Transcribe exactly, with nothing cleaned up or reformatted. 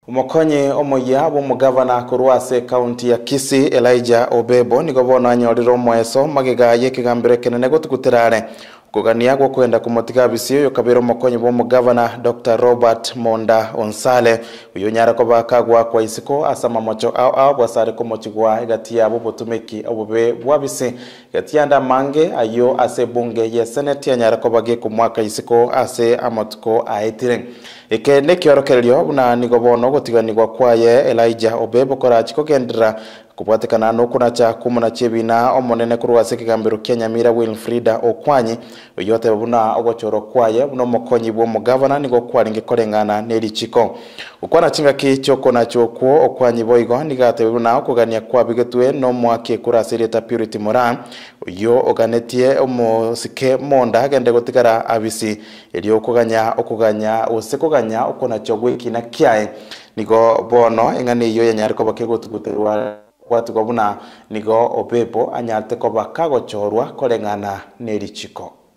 Umukonyi omoya b'umugavana kurwase county ya Kisii Elijah Obebo nigo bona nyoriro mweso magigaye kigambire kenene gotuguterare kugania gwo kwenda kumotiga bisiyo yo kabiro umukonyi b'umugavana Doctor Robert Monda Onsale uyo nyara ko bakagwa kwa isiko asama mocho au au bwasare ko mochigwa igati yabo botumeki obube bwabise igati yanda mange ayo ase bunge ya senate nyara ko bage ku mwaka isiko ase amatuko aetire eke ne kyorokeryo buna nigo bono gotiganirwa kwaye Elijah Obebo korachi ko gendera kubwatekana no kuna cha kumuna chebina omonene kurwase kigambiro Kenyamira Wilfrida Okwanyi yote buna ogochoro kwaye buno mokonyi bwo mugavana nigo kwaringe korengana neri chiko ukwana chinga kichoko na chokwo Okwanyi boigo nigate buna okugania kwa bigetwe no mwake kurasireta Purity Moran yo oganetie omosike Monda agende gotigara abisi eri okuganya okuganya osekuganya okona chogwiki na kiae nigo bono engane yo yanyari ko bakegotuguterwa watu gobuna nigo Obebo anyate ko bakagochorwa korengana neri chiko.